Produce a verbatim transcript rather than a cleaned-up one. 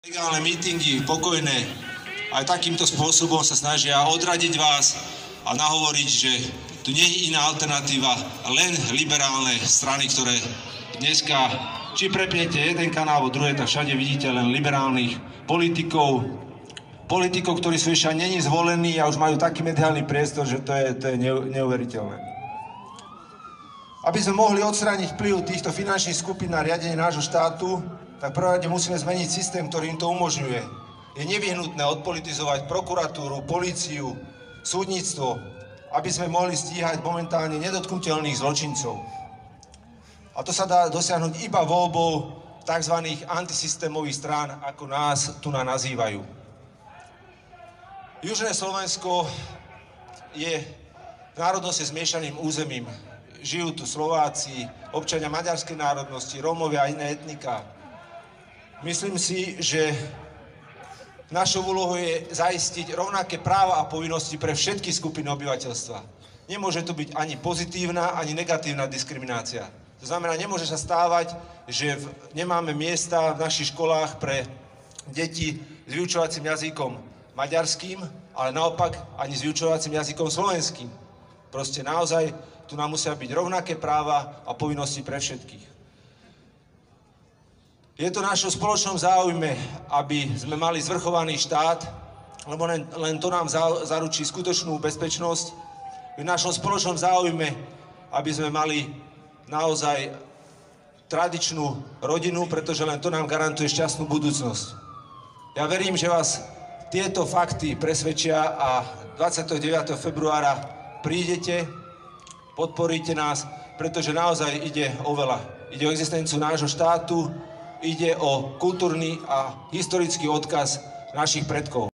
Legálne mítingy, pokojné, aj takýmto spôsobom sa snažia odradiť vás a nahovoriť, že tu nie je iná alternatíva, len liberálne strany, ktoré dneska, či prepnete jeden kanál, alebo druhé, tak všade vidíte len liberálnych politikov, politikov, ktorí sú ešte není zvolení a už majú taký mediálny priestor, že to je, to je neuveriteľné. Aby sme mohli odstrániť vplyv týchto finančných skupín na riadenie nášho štátu, tak prvé musíme zmeniť systém, ktorý im to umožňuje. Je nevyhnutné odpolitizovať prokuratúru, políciu, súdnictvo, aby sme mohli stíhať momentálne nedotknuteľných zločincov. A to sa dá dosiahnuť iba voľbou tzv. Antisystémových strán, ako nás tu nazývajú. Južné Slovensko je v národnosti zmiešaným územím. Žijú tu Slováci, občania maďarskej národnosti, Rómovia a iné etniká. Myslím si, že našou úlohou je zaistiť rovnaké práva a povinnosti pre všetky skupiny obyvateľstva. Nemôže to byť ani pozitívna, ani negatívna diskriminácia. To znamená, nemôže sa stávať, že v, nemáme miesta v našich školách pre deti s vyučovacím jazykom maďarským, ale naopak ani s vyučovacím jazykom slovenským. Proste naozaj tu nám musia byť rovnaké práva a povinnosti pre všetkých. Je to v našom spoločnom záujme, aby sme mali zvrchovaný štát, lebo len, len to nám za, zaručí skutočnú bezpečnosť. Je v našom spoločnom záujme, aby sme mali naozaj tradičnú rodinu, pretože len to nám garantuje šťastnú budúcnosť. Ja verím, že vás tieto fakty presvedčia a dvadsiateho deviateho februára prídete, podporíte nás, pretože naozaj ide o veľa. Ide o existenciu nášho štátu, ide o kultúrny a historický odkaz našich predkov.